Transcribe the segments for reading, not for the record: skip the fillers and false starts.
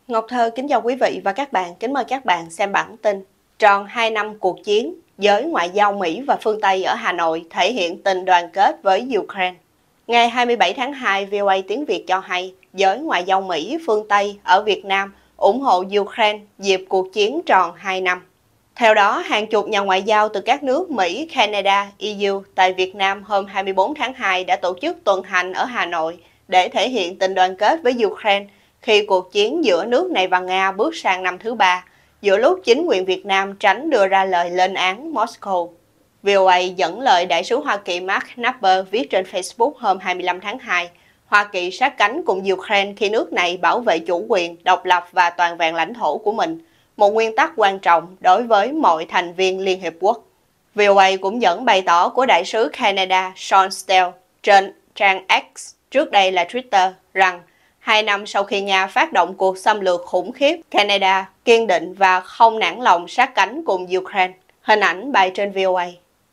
Ngọc Thơ kính chào quý vị và các bạn, kính mời các bạn xem bản tin. Tròn 2 năm cuộc chiến, giới ngoại giao Mỹ và phương Tây ở Hà Nội thể hiện tình đoàn kết với Ukraine. Ngày 27 tháng 2, VOA tiếng Việt cho hay, giới ngoại giao Mỹ, phương Tây ở Việt Nam ủng hộ Ukraine dịp cuộc chiến tròn 2 năm. Theo đó, hàng chục nhà ngoại giao từ các nước Mỹ, Canada, EU tại Việt Nam hôm 24 tháng 2 đã tổ chức tuần hành ở Hà Nội để thể hiện tình đoàn kết với Ukraine khi cuộc chiến giữa nước này và Nga bước sang năm thứ 3, giữa lúc chính quyền Việt Nam tránh đưa ra lời lên án Moscow. VOA dẫn lời đại sứ Hoa Kỳ Mark Knapper viết trên Facebook hôm 25 tháng 2, Hoa Kỳ sát cánh cùng Ukraine khi nước này bảo vệ chủ quyền, độc lập và toàn vẹn lãnh thổ của mình, một nguyên tắc quan trọng đối với mọi thành viên Liên Hiệp Quốc. VOA cũng dẫn bày tỏ của đại sứ Canada Sean Steele trên trang X, trước đây là Twitter, rằng 2 năm sau khi Nga phát động cuộc xâm lược khủng khiếp, Canada kiên định và không nản lòng sát cánh cùng Ukraine. Hình ảnh bài trên VOA.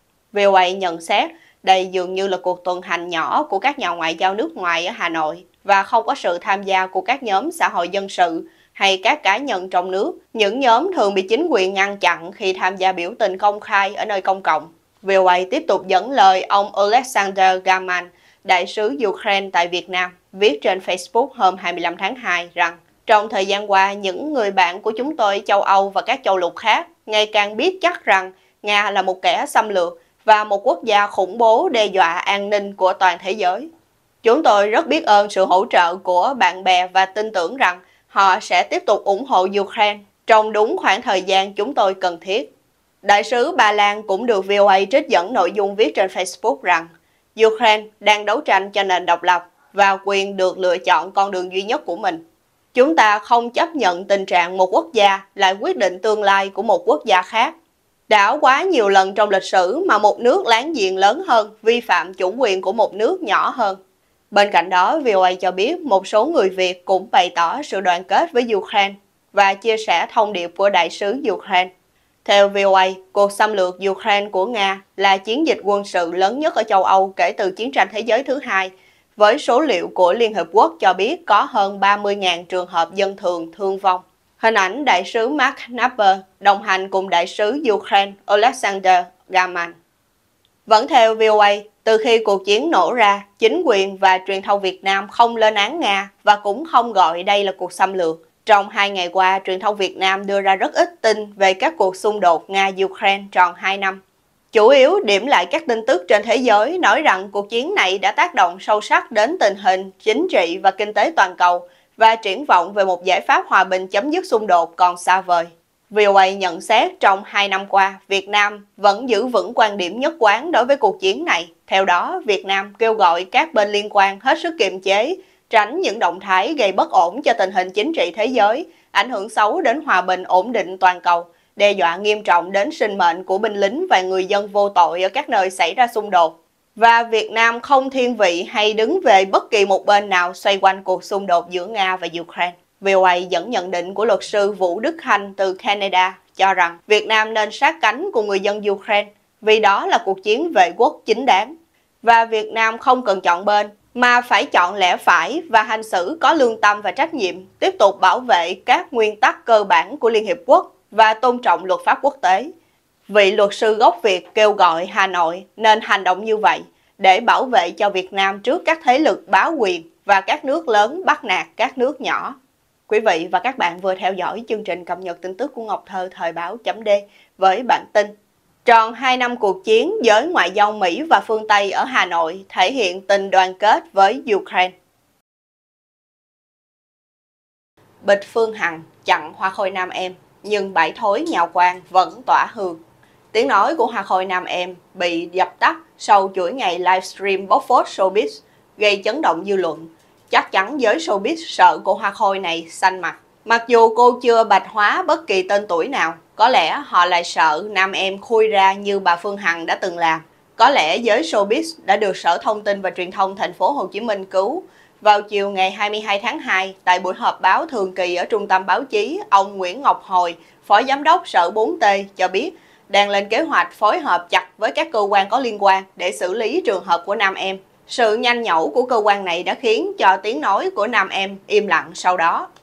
VOA nhận xét đây dường như là cuộc tuần hành nhỏ của các nhà ngoại giao nước ngoài ở Hà Nội và không có sự tham gia của các nhóm xã hội dân sự hay các cá nhân trong nước, những nhóm thường bị chính quyền ngăn chặn khi tham gia biểu tình công khai ở nơi công cộng. VOA tiếp tục dẫn lời ông Alexander Gaman, đại sứ Ukraine tại Việt Nam, viết trên Facebook hôm 25 tháng 2 rằng trong thời gian qua, những người bạn của chúng tôi châu Âu và các châu lục khác ngày càng biết chắc rằng Nga là một kẻ xâm lược và một quốc gia khủng bố đe dọa an ninh của toàn thế giới. Chúng tôi rất biết ơn sự hỗ trợ của bạn bè và tin tưởng rằng họ sẽ tiếp tục ủng hộ Ukraine trong đúng khoảng thời gian chúng tôi cần thiết. Đại sứ Ba Lan cũng được VOA trích dẫn nội dung viết trên Facebook rằng Ukraine đang đấu tranh cho nền độc lập và quyền được lựa chọn con đường duy nhất của mình. Chúng ta không chấp nhận tình trạng một quốc gia lại quyết định tương lai của một quốc gia khác. Đã quá nhiều lần trong lịch sử mà một nước láng giềng lớn hơn vi phạm chủ quyền của một nước nhỏ hơn. Bên cạnh đó, VOA cho biết một số người Việt cũng bày tỏ sự đoàn kết với Ukraine và chia sẻ thông điệp của đại sứ Ukraine. Theo VOA, cuộc xâm lược Ukraine của Nga là chiến dịch quân sự lớn nhất ở châu Âu kể từ chiến tranh thế giới thứ hai, với số liệu của Liên Hợp Quốc cho biết có hơn 30.000 trường hợp dân thường thương vong. Hình ảnh đại sứ Mark Knapper đồng hành cùng đại sứ Ukraine Alexander Gaman. Vẫn theo VOA, từ khi cuộc chiến nổ ra, chính quyền và truyền thông Việt Nam không lên án Nga và cũng không gọi đây là cuộc xâm lược. Trong 2 ngày qua, truyền thông Việt Nam đưa ra rất ít tin về các cuộc xung đột Nga-Ukraine tròn 2 năm. Chủ yếu điểm lại các tin tức trên thế giới nói rằng cuộc chiến này đã tác động sâu sắc đến tình hình chính trị và kinh tế toàn cầu và triển vọng về một giải pháp hòa bình chấm dứt xung đột còn xa vời. VOA nhận xét trong 2 năm qua, Việt Nam vẫn giữ vững quan điểm nhất quán đối với cuộc chiến này. Theo đó, Việt Nam kêu gọi các bên liên quan hết sức kiềm chế, tránh những động thái gây bất ổn cho tình hình chính trị thế giới, ảnh hưởng xấu đến hòa bình ổn định toàn cầu, đe dọa nghiêm trọng đến sinh mệnh của binh lính và người dân vô tội ở các nơi xảy ra xung đột. Và Việt Nam không thiên vị hay đứng về bất kỳ một bên nào xoay quanh cuộc xung đột giữa Nga và Ukraine. VOA dẫn nhận định của luật sư Vũ Đức Hanh từ Canada cho rằng Việt Nam nên sát cánh cùng người dân Ukraine vì đó là cuộc chiến vệ quốc chính đáng. Và Việt Nam không cần chọn bên, mà phải chọn lẽ phải và hành xử có lương tâm và trách nhiệm, tiếp tục bảo vệ các nguyên tắc cơ bản của Liên Hiệp Quốc và tôn trọng luật pháp quốc tế. Vị luật sư gốc Việt kêu gọi Hà Nội nên hành động như vậy để bảo vệ cho Việt Nam trước các thế lực bá quyền và các nước lớn bắt nạt các nước nhỏ. Quý vị và các bạn vừa theo dõi chương trình cập nhật tin tức của Ngọc Thơ thời báo chấm D với bản tin tròn 2 năm cuộc chiến, giới ngoại giao Mỹ và phương Tây ở Hà Nội thể hiện tình đoàn kết với Ukraine. Bịch Phương Hằng chặn Hoa Khôi Nam Em, nhưng bãi thối nhào quang vẫn tỏa hương. Tiếng nói của Hoa Khôi Nam Em bị dập tắt sau chuỗi ngày livestream bóc phốt showbiz, gây chấn động dư luận. Chắc chắn giới showbiz sợ cô Hoa Khôi này xanh mặt. Mặc dù cô chưa bạch hóa bất kỳ tên tuổi nào, có lẽ họ lại sợ Nam Em khui ra như bà Phương Hằng đã từng làm. Có lẽ giới showbiz đã được Sở Thông tin và Truyền thông thành phố Hồ Chí Minh cứu. Vào chiều ngày 22 tháng 2, tại buổi họp báo thường kỳ ở Trung tâm Báo chí, ông Nguyễn Ngọc Hồi, Phó Giám đốc Sở 4T cho biết đang lên kế hoạch phối hợp chặt với các cơ quan có liên quan để xử lý trường hợp của Nam Em. Sự nhanh nhẩu của cơ quan này đã khiến cho tiếng nói của Nam Em im lặng sau đó.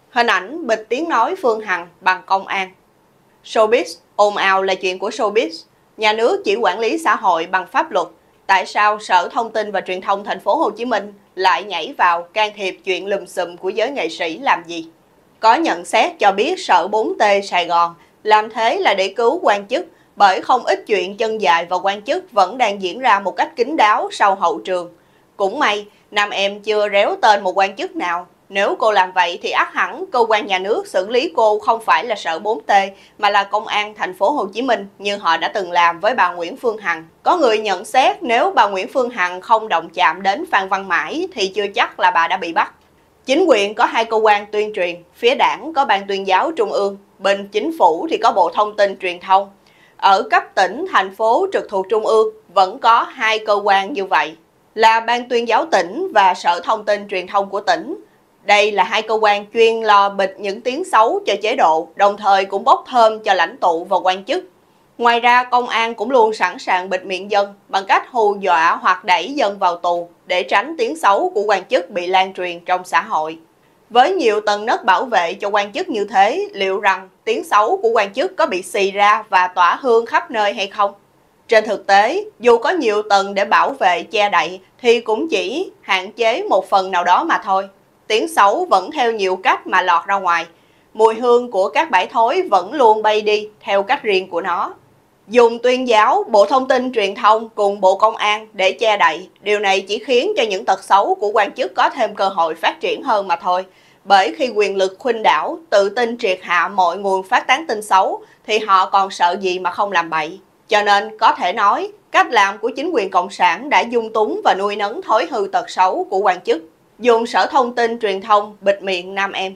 Hình ảnh bịt tiếng nói Phương Hằng bằng công an. Showbiz ồn ào là chuyện của showbiz. Nhà nước chỉ quản lý xã hội bằng pháp luật. Tại sao Sở Thông tin và Truyền thông thành phố Hồ Chí Minh lại nhảy vào can thiệp chuyện lùm xùm của giới nghệ sĩ làm gì? Có nhận xét cho biết Sở 4T Sài Gòn làm thế là để cứu quan chức, bởi không ít chuyện chân dài và quan chức vẫn đang diễn ra một cách kín đáo sau hậu trường. Cũng may, nam em chưa réo tên một quan chức nào. Nếu cô làm vậy thì ắt hẳn cơ quan nhà nước xử lý cô không phải là Sở 4T mà là Công an thành phố Hồ Chí Minh như họ đã từng làm với bà Nguyễn Phương Hằng. Có người nhận xét nếu bà Nguyễn Phương Hằng không động chạm đến Phan Văn Mãi thì chưa chắc là bà đã bị bắt. Chính quyền có 2 cơ quan tuyên truyền, phía đảng có Ban Tuyên giáo Trung ương, bên chính phủ thì có Bộ Thông tin Truyền thông. Ở cấp tỉnh, thành phố trực thuộc Trung ương vẫn có 2 cơ quan như vậy, là Ban Tuyên giáo tỉnh và Sở Thông tin Truyền thông của tỉnh. Đây là 2 cơ quan chuyên lo bịt những tiếng xấu cho chế độ, đồng thời cũng bốc thơm cho lãnh tụ và quan chức. Ngoài ra, công an cũng luôn sẵn sàng bịt miệng dân bằng cách hù dọa hoặc đẩy dân vào tù để tránh tiếng xấu của quan chức bị lan truyền trong xã hội. Với nhiều tầng nấc bảo vệ cho quan chức như thế, liệu rằng tiếng xấu của quan chức có bị xì ra và tỏa hương khắp nơi hay không? Trên thực tế, dù có nhiều tầng để bảo vệ che đậy thì cũng chỉ hạn chế một phần nào đó mà thôi. Tiếng xấu vẫn theo nhiều cách mà lọt ra ngoài. Mùi hương của các bãi thối vẫn luôn bay đi theo cách riêng của nó. Dùng Tuyên giáo, Bộ Thông tin Truyền thông cùng Bộ Công an để che đậy, điều này chỉ khiến cho những tật xấu của quan chức có thêm cơ hội phát triển hơn mà thôi. Bởi khi quyền lực khuynh đảo, tự tin triệt hạ mọi nguồn phát tán tin xấu, thì họ còn sợ gì mà không làm bậy. Cho nên có thể nói, cách làm của chính quyền Cộng sản đã dung túng và nuôi nấng thói hư tật xấu của quan chức. Dùng Sở Thông tin Truyền thông bịt miệng nam em.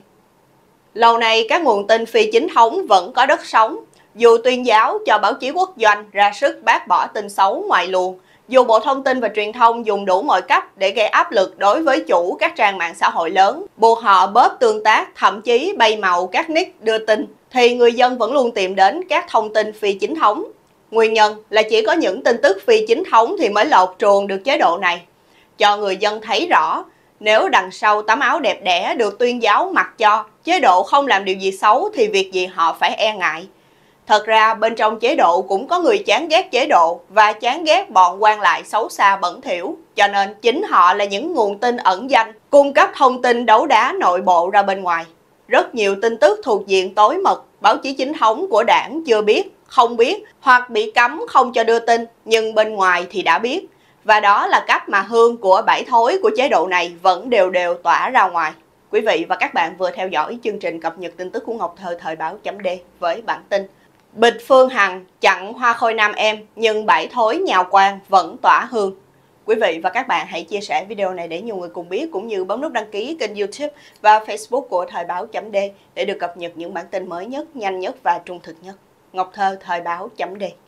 Lâu nay các nguồn tin phi chính thống vẫn có đất sống. Dù Tuyên giáo cho báo chí quốc doanh ra sức bác bỏ tin xấu ngoài luồng, dù Bộ Thông tin và Truyền thông dùng đủ mọi cách để gây áp lực đối với chủ các trang mạng xã hội lớn, buộc họ bớt tương tác, thậm chí bay màu các nick đưa tin, thì người dân vẫn luôn tìm đến các thông tin phi chính thống. Nguyên nhân là chỉ có những tin tức phi chính thống thì mới lột truồng được chế độ này. Cho người dân thấy rõ, nếu đằng sau tấm áo đẹp đẽ được Tuyên giáo mặc cho, chế độ không làm điều gì xấu thì việc gì họ phải e ngại. Thật ra bên trong chế độ cũng có người chán ghét chế độ và chán ghét bọn quan lại xấu xa bẩn thỉu, cho nên chính họ là những nguồn tin ẩn danh, cung cấp thông tin đấu đá nội bộ ra bên ngoài. Rất nhiều tin tức thuộc diện tối mật, báo chí chính thống của đảng chưa biết, không biết hoặc bị cấm không cho đưa tin, nhưng bên ngoài thì đã biết. Và đó là cách mà hương của bãi thối của chế độ này vẫn đều đều tỏa ra ngoài. Quý vị và các bạn vừa theo dõi chương trình cập nhật tin tức của Ngọc Thơ thời báo.d với bản tin Bịt Phương Hằng chặn hoa khôi nam em nhưng bãi thối nhào quang vẫn tỏa hương. Quý vị và các bạn hãy chia sẻ video này để nhiều người cùng biết, cũng như bấm nút đăng ký kênh YouTube và Facebook của thời báo.d để được cập nhật những bản tin mới nhất, nhanh nhất và trung thực nhất. Ngọc Thơ thời báo.d